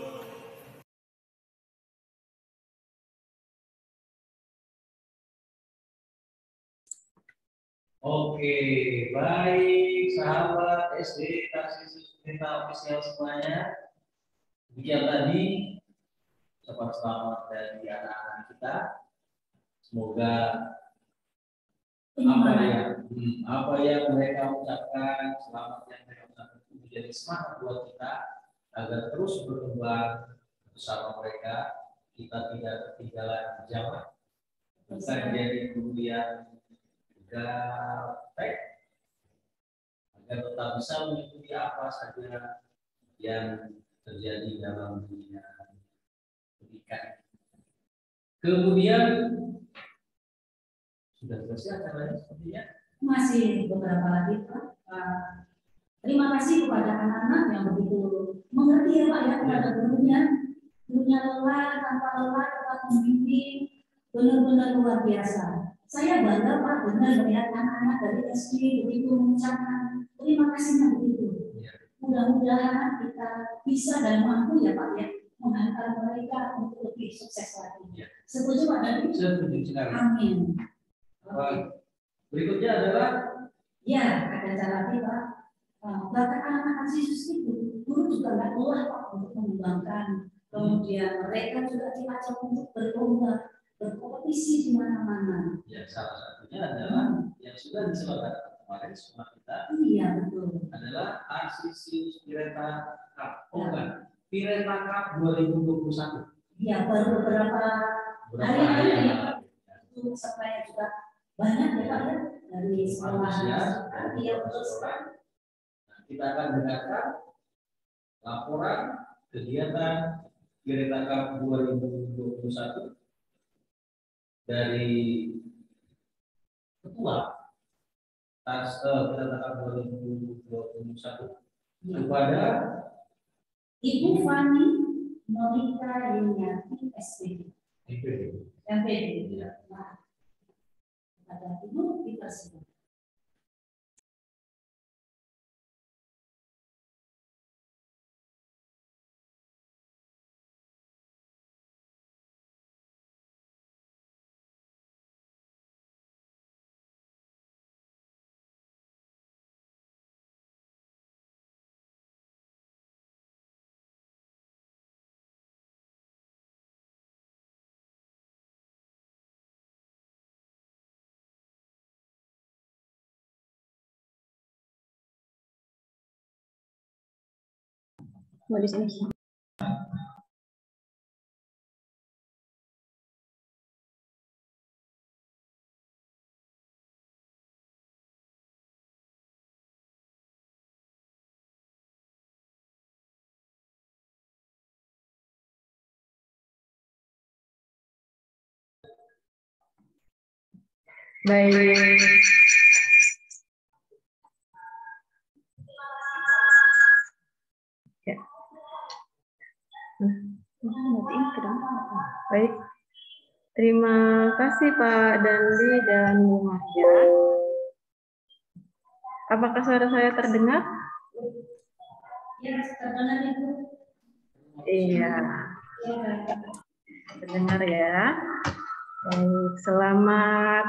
Oke, baik sahabat SD Tarsius Pireta official semuanya. Demikian tadi ucapan selamat dari anak-anak kita. Semoga apa yang mereka ucapkan, selamat yang mereka ucapkan itu menjadi semangat buat kita agar terus berkembang bersama mereka. Kita tidak ketinggalan zaman. Kita menjadi guru yang gaptek agar tetap bisa mengikuti apa saja yang terjadi dalam dunia pendidikan. Kemudian sudah selesai acaranya sepertinya. Masih beberapa lagi Pak. Terima kasih kepada anak-anak yang begitu mengerti ya Pak ya kepada gurunya. Gurunya lelah, tanpa lelah, tetap membimbing, benar-benar luar biasa. Saya bangga Pak benar melihat anak-anak dari SD begitu mengucapkan terima kasihnya begitu. Mudah-mudahan kita bisa dan mampu ya Pak ya menghantar mereka untuk lebih sukses lagi. Setuju Pak Dadi? Setuju sekali. Amin. Berikutnya adalah ya ada cara lagi Pak. Bahkan anak-anak Tarsius itu guru juga nggak lelah Pak untuk mengembangkan. Kemudian mereka juga diajak untuk berlomba, berkompetisi di mana-mana. Ya, salah satunya adalah yang sudah diselenggarakan kemarin semua kita. Iya betul. Adalah Tarsius Pireta Cup. Bukan, Pireta Cup 2021. Iya, baru beberapa hari ya Pak. Itu supaya juga banyak ya Pak ya dari sekolah. Iya betul. Kita akan dengarkan laporan kegiatan Pireta Cup 2021 dari Ketua Pireta Cup 2021 kepada Ibu Fani Norika Yuniati SPD. MPD. Nah, kepada Ibu dipersilakan. Di sini. Baik. Baik. Terima kasih Pak Dandi dan Bu Maria. Apakah suara saya terdengar? Ya, terdengar Ibu. Iya. Terdengar ya. Baik, selamat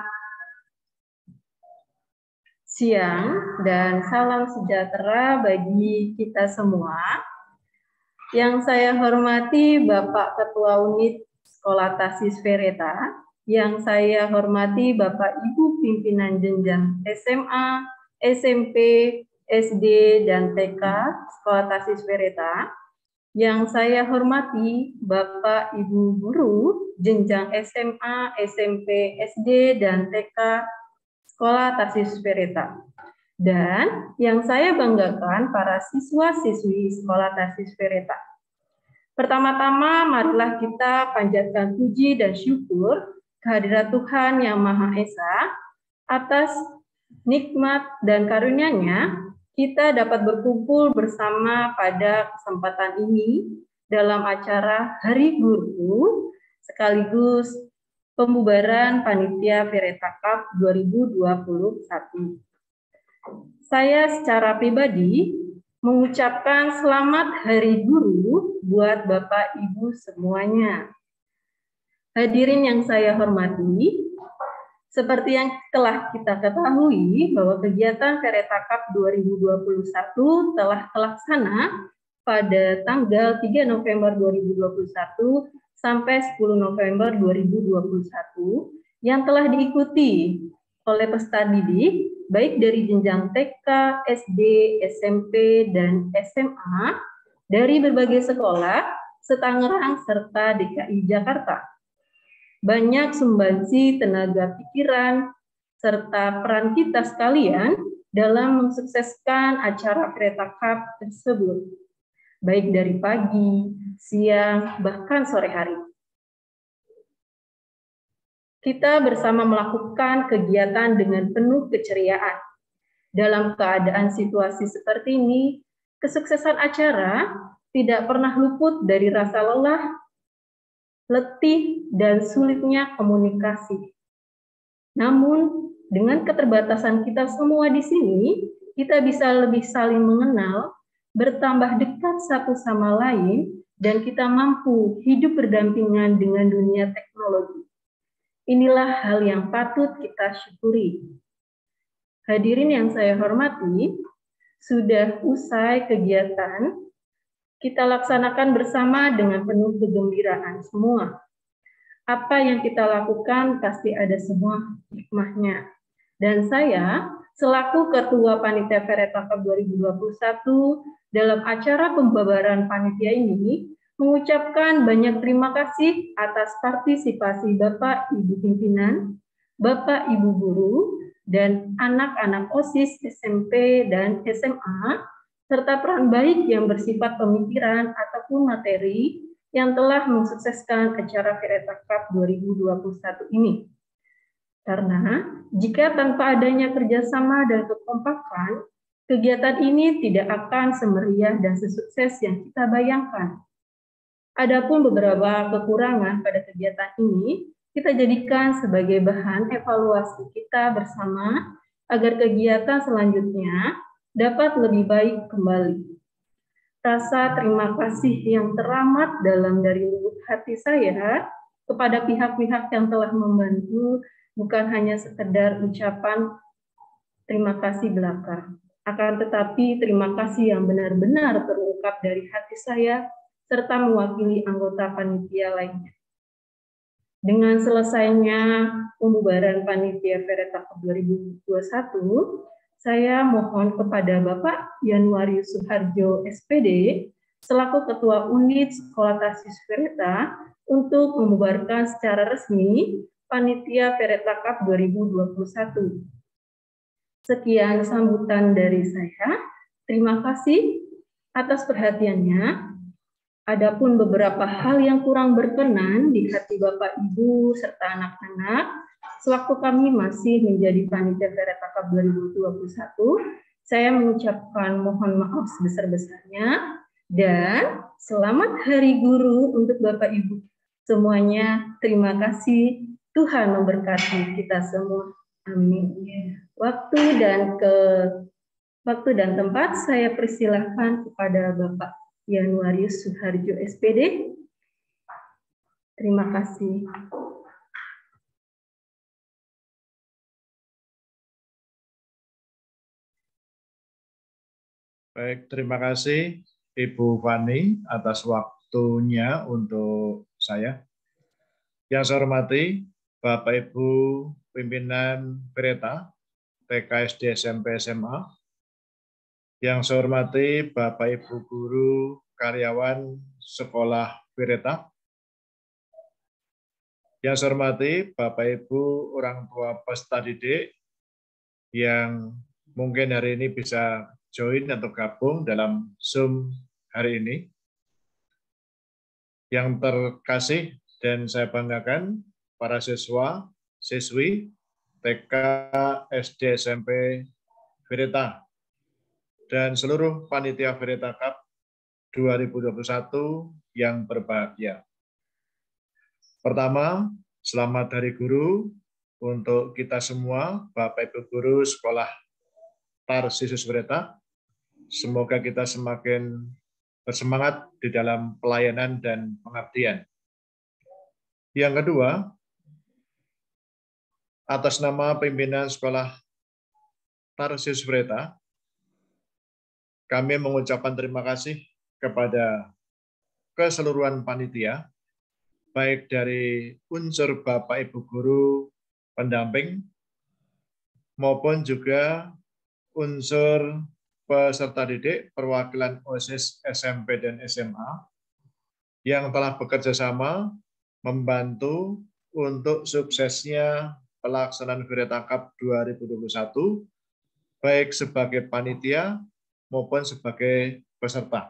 siang dan salam sejahtera bagi kita semua. Yang saya hormati Bapak Ketua Unit Sekolah Tasis Vereta, yang saya hormati Bapak Ibu pimpinan jenjang SMA, SMP, SD, dan TK Sekolah Tasis Vereta, yang saya hormati Bapak Ibu guru jenjang SMA, SMP, SD, dan TK Sekolah Tasis Vereta. Dan yang saya banggakan para siswa-siswi Sekolah Tasis Vereta. Pertama-tama marilah kita panjatkan puji dan syukur kehadirat Tuhan Yang Maha Esa atas nikmat dan karunia-Nya kita dapat berkumpul bersama pada kesempatan ini dalam acara Hari Guru sekaligus pembubaran Panitia Vereta Cup 2021. Saya secara pribadi mengucapkan selamat Hari Guru buat Bapak Ibu semuanya. Hadirin yang saya hormati, seperti yang telah kita ketahui bahwa kegiatan Vereta Cup 2021 telah terlaksana pada tanggal 3 November 2021 sampai 10 November 2021 yang telah diikuti oleh peserta didik baik dari jenjang TK, SD, SMP, dan SMA dari berbagai sekolah se-Tangerang serta DKI Jakarta. Banyak sumbangsi tenaga pikiran serta peran kita sekalian dalam mensukseskan acara Vereta Cup tersebut, baik dari pagi, siang, bahkan sore hari. Kita bersama melakukan kegiatan dengan penuh keceriaan. Dalam keadaan situasi seperti ini, kesuksesan acara tidak pernah luput dari rasa lelah, letih, dan sulitnya komunikasi. Namun, dengan keterbatasan kita semua di sini, kita bisa lebih saling mengenal, bertambah dekat satu sama lain, dan kita mampu hidup berdampingan dengan dunia teknologi. Inilah hal yang patut kita syukuri. Hadirin yang saya hormati, sudah usai kegiatan, kita laksanakan bersama dengan penuh kegembiraan semua. Apa yang kita lakukan pasti ada semua hikmahnya. Dan saya, selaku Ketua Panitia Vereta Cup 2021, dalam acara pembubaran panitia ini, mengucapkan banyak terima kasih atas partisipasi Bapak Ibu pimpinan, Bapak Ibu guru, dan anak-anak OSIS SMP dan SMA, serta peran baik yang bersifat pemikiran ataupun materi yang telah mensukseskan acara Vereta Cup 2021 ini. Karena jika tanpa adanya kerjasama dan kekompakan, kegiatan ini tidak akan semeriah dan sesukses yang kita bayangkan. Adapun beberapa kekurangan pada kegiatan ini, kita jadikan sebagai bahan evaluasi kita bersama agar kegiatan selanjutnya dapat lebih baik kembali. Rasa terima kasih yang teramat dalam dari lubuk hati saya kepada pihak-pihak yang telah membantu bukan hanya sekedar ucapan terima kasih belaka, akan tetapi terima kasih yang benar-benar terungkap dari hati saya serta mewakili anggota panitia lainnya. Dengan selesainya pembubaran panitia Vereta Cup 2021, saya mohon kepada Bapak Yanuarius Suharjo SPD selaku Ketua Unit Sekolah Tasis Vereta untuk membubarkan secara resmi panitia Vereta Cup 2021. Sekian sambutan dari saya. Terima kasih atas perhatiannya. Adapun beberapa hal yang kurang berkenan di hati Bapak Ibu serta anak-anak, sewaktu kami masih menjadi panitia Vereta Cup 2021, saya mengucapkan mohon maaf sebesar-besarnya Dan selamat Hari Guru untuk Bapak Ibu semuanya. Terima kasih. Tuhan memberkati kita semua. Amin. Waktu dan tempat saya persilahkan kepada Bapak Yanuarius Suharjo SPD. Terima kasih. Baik, terima kasih Ibu Fani atas waktunya untuk saya. Yang saya hormati Bapak Ibu pimpinan Vireta, TK, SD, SMP, SMA. Yang saya hormati Bapak Ibu guru, karyawan sekolah Vireta. Yang saya hormati Bapak Ibu orang tua peserta didik yang mungkin hari ini bisa join atau gabung dalam Zoom hari ini. Yang terkasih dan saya banggakan para siswa, siswi, TK, SD, SMP, Vireta, dan seluruh panitia Vireta Cup 2021 yang berbahagia. Pertama, selamat Hari Guru untuk kita semua, Bapak Ibu Guru Sekolah Tarsisus Vireta. Semoga kita semakin bersemangat di dalam pelayanan dan pengabdian. Yang kedua, atas nama pimpinan Sekolah Tarsius Vireta, kami mengucapkan terima kasih kepada keseluruhan panitia, baik dari unsur Bapak Ibu Guru pendamping, maupun juga unsur peserta didik perwakilan OSIS SMP dan SMA yang telah bekerja sama membantu untuk suksesnya pelaksanaan Vireta Cup 2021, baik sebagai panitia maupun sebagai peserta.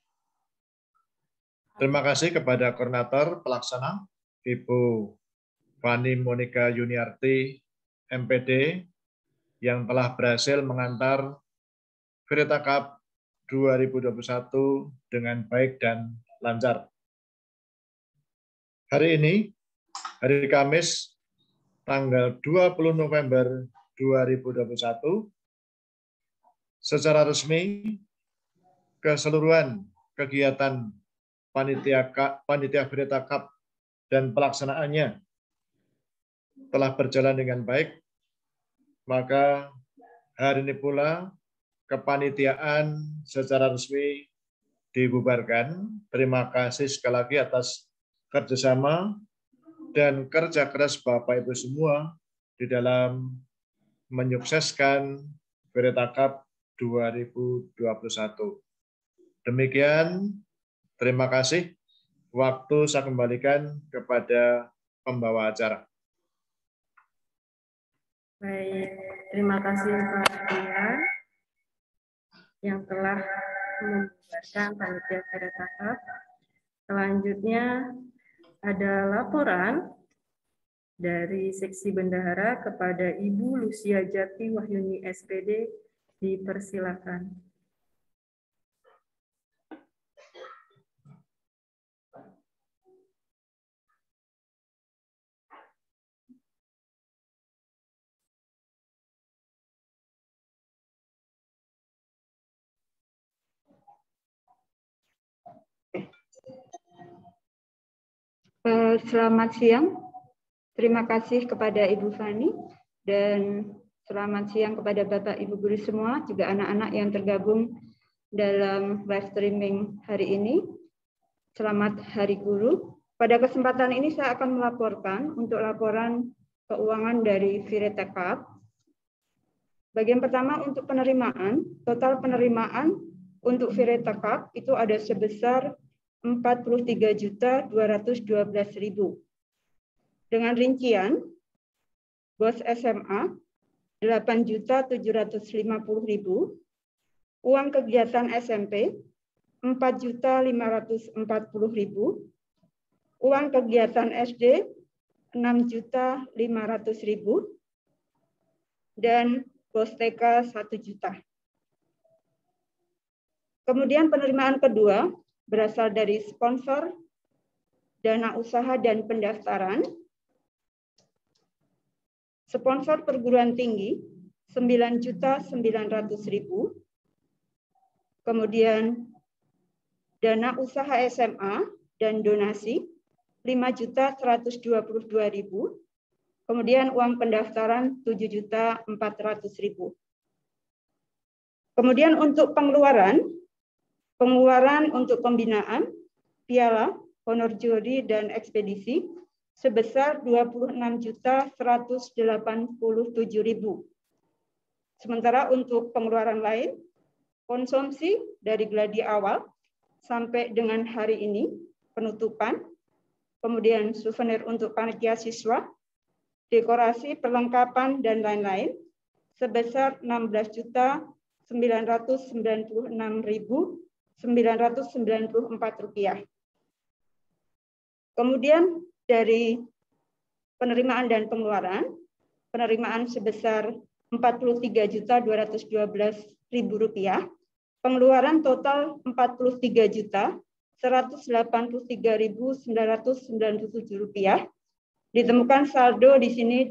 Terima kasih kepada Koordinator Pelaksana, Ibu Fani Monika Yuniarti, MPD, yang telah berhasil mengantar Vireta Cup 2021 dengan baik dan lancar. Hari ini, hari Kamis, tanggal 20 November 2021, secara resmi, keseluruhan kegiatan panitia Vireta Cup dan pelaksanaannya telah berjalan dengan baik, maka hari ini pula kepanitiaan secara resmi dibubarkan. Terima kasih sekali lagi atas kerjasama dan kerja keras Bapak Ibu semua di dalam menyukseskan Vireta Cup 2021. Demikian, terima kasih. Waktu saya kembalikan kepada pembawa acara. Baik, terima kasih Pak Dian yang telah membubarkan panitia Vireta Cup. Selanjutnya ada laporan dari Seksi Bendahara kepada Ibu Lucia Jati Wahyuni SPD, dipersilakan. Selamat siang. Terima kasih kepada Ibu Fani dan selamat siang kepada Bapak Ibu guru semua, juga anak-anak yang tergabung dalam live streaming hari ini. Selamat Hari Guru. Pada kesempatan ini saya akan melaporkan untuk laporan keuangan dari Vireta Cup. Bagian pertama untuk penerimaan, total penerimaan untuk Vireta Cup itu ada sebesar 43.212.000. Dengan rincian, BOS SMA 8.750.000, uang kegiatan SMP 4.540.000, uang kegiatan SD 6.500.000, dan BOS TK 1 juta. Kemudian penerimaan kedua berasal dari sponsor, dana usaha dan pendaftaran. Sponsor perguruan tinggi 9.900.000. Kemudian dana usaha SMA dan donasi 5.122.000. Kemudian uang pendaftaran 7.400.000. Kemudian untuk pengeluaran untuk pembinaan, piala, honor juri dan ekspedisi sebesar 26.187.000. Sementara untuk pengeluaran lain, konsumsi dari gladi awal sampai dengan hari ini, penutupan, kemudian souvenir untuk panitia siswa, dekorasi, perlengkapan, dan lain-lain, sebesar 16.996.994 rupiah. Kemudian dari penerimaan dan pengeluaran, penerimaan sebesar 43.212.000 rupiah, pengeluaran total 43.183.997 rupiah. Ditemukan saldo di sini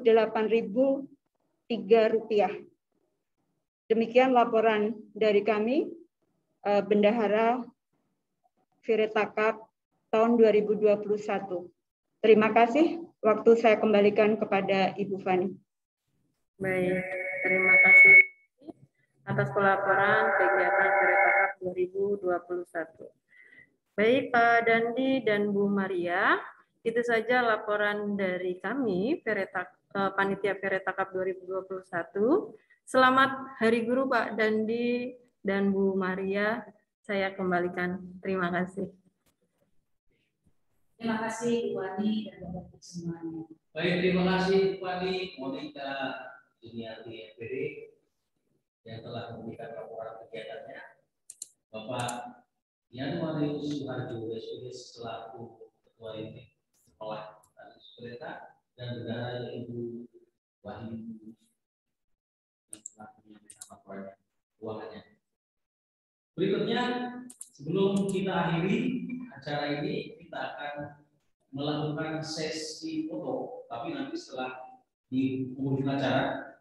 28.003 rupiah. Demikian laporan dari kami, Bendahara Firetakap tahun 2021. Terima kasih. Waktu saya kembalikan kepada Ibu Fani. Baik, terima kasih atas pelaporan kegiatan Firetakap 2021. Baik, Pak Dandi dan Bu Maria, itu saja laporan dari kami, Panitia Firetakap 2021. Selamat Hari Guru Pak Dandi dan Bu Maria. Saya kembalikan. Terima kasih. Terima kasih Bu Wani dan Bapak semuanya. Baik, terima kasih Bu Wani, Monika, Juniati FPD yang telah memberikan laporan kegiatannya. Bapak Yanwarius Suharjo SPD selaku Ketua Unit Sekolah Tarsis Pireta dan Bendahara Ibu Wahyu yang telah menyampaikan laporannya keuangannya. Berikutnya, sebelum kita akhiri acara ini, kita akan melakukan sesi foto, tapi nanti setelah di penghujung acara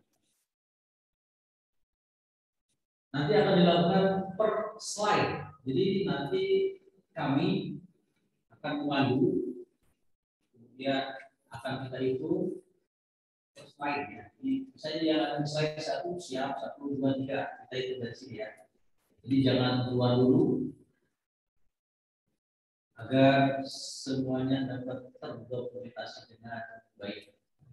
nanti akan dilakukan per slide. Jadi nanti kami akan memandu, kemudian akan kita hitung per slide ya. Misalnya yang slide 1 siap, 1, 2, 3 kita hitung dari sini ya. Jadi jangan keluar dulu agar semuanya dapat terdokumentasi dengan baik.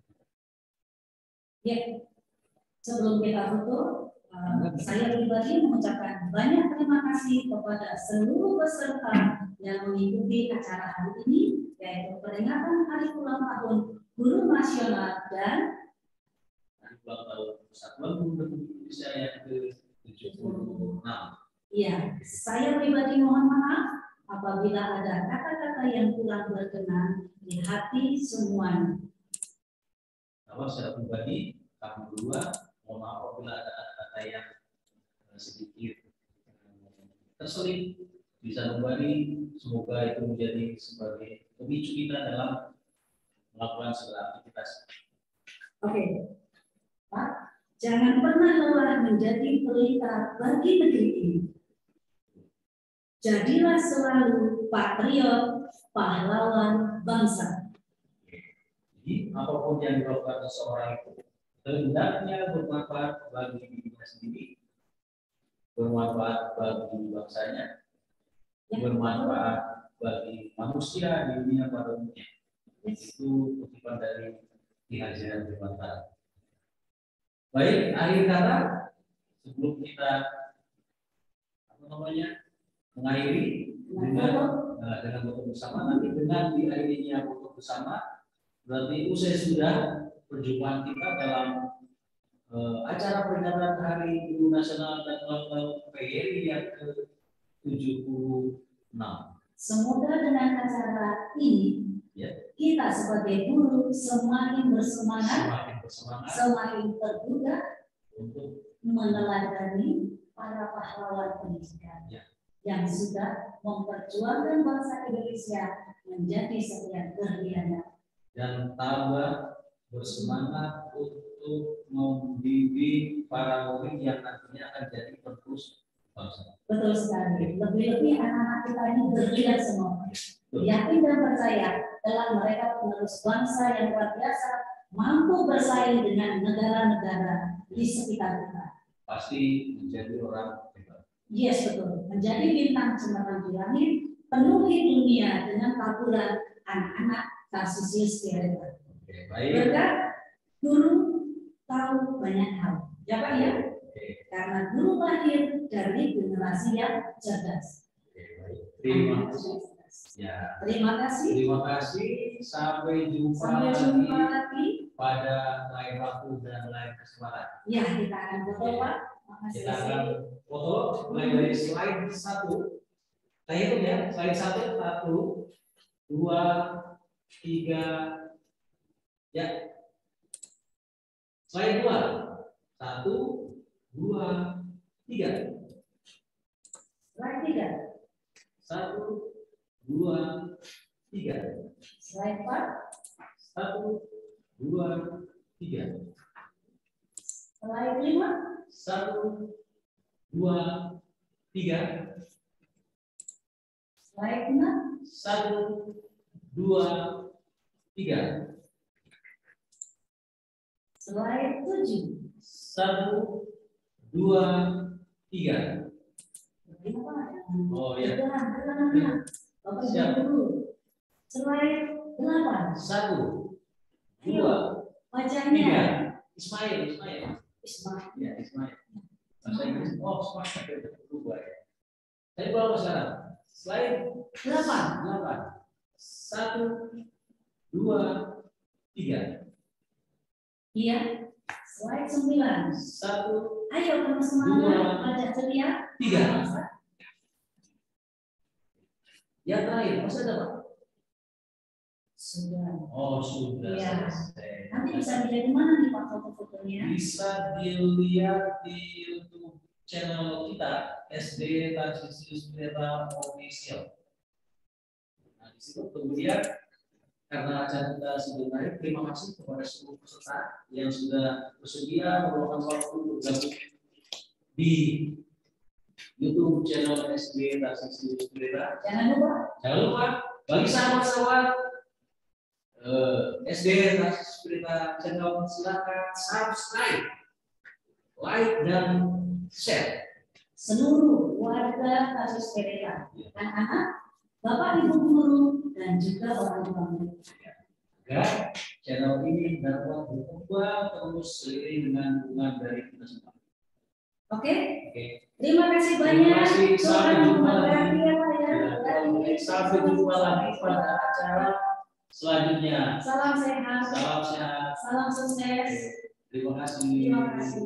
Ya, sebelum kita foto, saya pribadi mengucapkan banyak terima kasih kepada seluruh peserta yang mengikuti acara hari ini, yaitu peringatan Hari Ulang Tahun Guru Nasional dan Hari Ulang Tahun Persatuan Guru Republik Indonesia yang ke-76. Iya, saya pribadi mohon maaf apabila ada kata-kata yang kurang berkenan di hati semuanya. Kalau secara pribadi, kami berdua mohon maaf apabila ada kata-kata yang sedikit terselip bisa kembali. Semoga itu menjadi sebagai pemicu kita dalam melakukan segala aktivitas. Oke, Pak, jangan pernah lelah menjadi pelita bagi negeri ini. Jadilah selalu patriot, pahlawan bangsa. Jadi apapun yang dilakukan seseorang itu hendaknya bermanfaat bagi dirinya sendiri, bermanfaat bagi bangsanya, bermanfaat bagi manusia di dunia pada umumnya. Itu kutipan dari Ki Haji Abdul Muhtar. Baik, akhir kata sebelum kita mengakhiri dengan foto bersama, nanti dengan diakhirinya foto bersama berarti usai sudah perjumpaan kita dalam acara peringatan Hari Guru Nasional dan Ulang Tahun PGRI yang ke-76. Semoga dengan acara ini kita sebagai guru semakin bersemangat, semakin terbuka untuk meneladani para pahlawan pendidikan yang sudah memperjuangkan bangsa Indonesia menjadi sekian berliana dan tambah bersemangat untuk membimbing para murid yang nantinya akan jadi penerus bangsa. Betul sekali. Lebih-lebih anak-anak kita ini berlian semua. Yakin dan percaya telah mereka penerus bangsa yang luar biasa, mampu bersaing dengan negara-negara di sekitar kita. Pasti menjadi orang hebat. Yes, betul. Menjadi bintang cemerlang di langit, penuhi dunia dengan taburan anak-anak Tarsisius Pireta. Berkat guru tahu banyak hal. Ya Pak ya? Karena guru lahir dari generasi yang cerdas. Terima kasih. Ya. Terima kasih. Terima kasih. Sampai jumpa lagi pada lain waktu dan lain kesempatan. Ya, kita akan foto Pak. Kita akan foto mulai dari slide 1. Saya hitung ya, slide 1, 1, 2, 3, ya. Slide 2, 1, 2, 3. Slide 3. 1, 2, 3. Slide 4. 1, 2, 3. Slide 5. 1, 2, 3. Slide 6. 1, 2, 3. Slide 7. 1, 2, 3. Oh ya. Bapak dulu. Slide 8. 1, 2, wajahnya. 3. Ismail. Ya, Ismail. Bahasa Inggris. Oh, Ismail. Berubah ya. Saya bawa sekarang. Slide 8. 1, 2, 3. Iya. Slide 9. 1. Ayo kamu semangat. Wajah ceria. 3. Yang terakhir, masih ada Pak? Sudah. Oh, sudah. Ya. Selesai. Nanti bisa dilihat di mana nih Pak foto-fotonya? Bisa dilihat di YouTube channel kita SD Tarsisius Pireta Official. Nah, di situ kemudian karena acara kita sebenarnya, terima kasih kepada seluruh peserta yang sudah bersedia meluangkan waktu bergabung di YouTube channel SD Tarsisius Pireta. Jangan lupa bagi sahabat-sahabat SD Tarsisius Pireta channel, silakan subscribe, like dan share. Seluruh warga Tarsisius Pireta, anak-anak, bapak ibu guru dan juga orang tua murid. Agar channel ini dapat berkembang terus seiring dengan dukungan dari kita semua. Oke. Terima kasih banyak. Terima kasih. Sampai jumpa lagi. Ya. Sampai jumpa lagi pada acara selanjutnya. Salam sehat. Salam sehat. Salam sukses. Terima kasih. Terima kasih.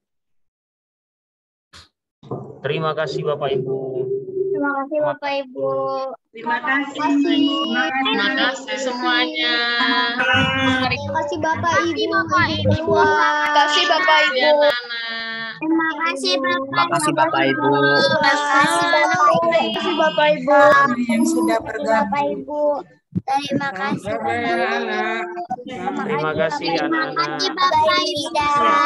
Terima kasih Bapak Ibu. Terima kasih Bapak Ibu. Terima kasih. Terima kasih semuanya. Terima kasih Bapak Ibu. Terima kasih Bapak Ibu. Terima kasih Bapak Ibu. Terima kasih Bapak Ibu. Yang sudah bergabung. Bapak Ibu. Terima kasih anak-anak. Terima kasih anak-anak. Bapak Ida.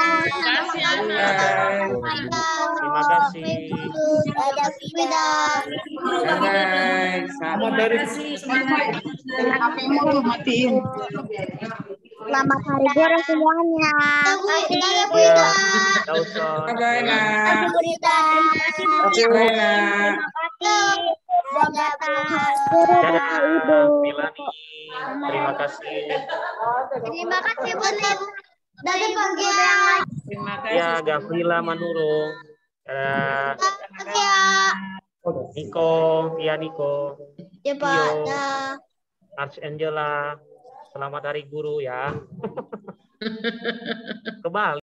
Terima kasih. Ada Vida. Selamat dari matiin. Selamat hari guru semuanya. Ya, tidak usah. Terima kasih Burita. Terima kasih. Ibu. Terima kasih. Terima kasih Bu. Dari pagi yang Terima kasih. Ya, Gavrila Manurung. Niko, ya Niko. Ya Pak. Ars Angela. Selamat Hari Guru ya. Kebalik.